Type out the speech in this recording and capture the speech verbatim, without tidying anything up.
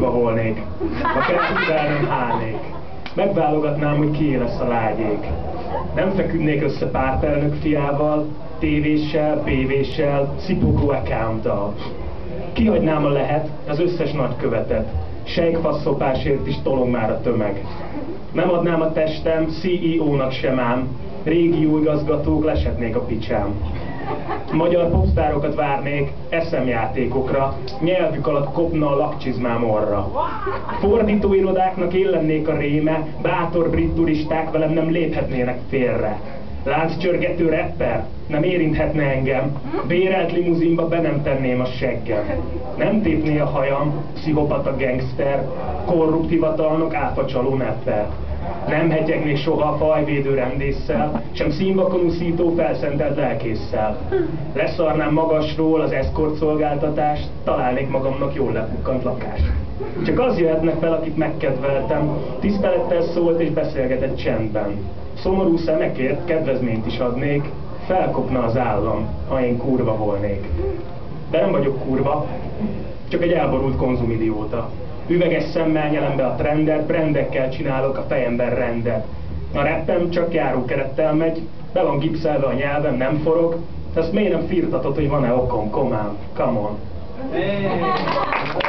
volnék, ha kettővel nem hálnék. Megválogatnám, hogy kié lesz a lágyék. Nem feküdnék össze pártelnök fiával, tévéssel, pévéssel, szipogó accounttal. Kihagynám a lehet az összes nagykövetet, sejkfasszopásért is tolog már a tömeg. Nem adnám a testem cé é ó-nak sem ám, régióigazgatók lesetnék a picsám. Magyar popsztárokat várnék eszemjátékokra, nyelvük alatt kopna a lakcsizmám orra. Fordítóirodáknak én lennék a réme, bátor brit turisták velem nem léphetnének félre. Lánccsörgető rapper nem érinthetne engem, bérelt limuzinba be nem tenném a seggem. Nem tépné a hajam, pszichopata gangster, korrupt hivatalnok áfacsaló nepper. Nem hegyegnék soha a fajvédő rendésszel, sem színvakon úszító felszentelt lelkésszel. Leszarnám magasról az eszkort szolgáltatást, találnék magamnak jól lepukkant lakást. Csak az jöhetne fel, akit megkedveltem, tisztelettel szólt és beszélgetett csendben. Szomorú szemekért kedvezményt is adnék, felkopna az állam, ha én kurva volnék. De nem vagyok kurva, csak egy elborult konzumidióta. Üveges szemmel nyelem be a trendet, brandekkel csinálok a fejemben rendet. A rappem csak járókerettel megy, be van gipszelve a nyelvem, nem forog. Ezt miért nem firtatod, hogy van-e okom, komám? Come on.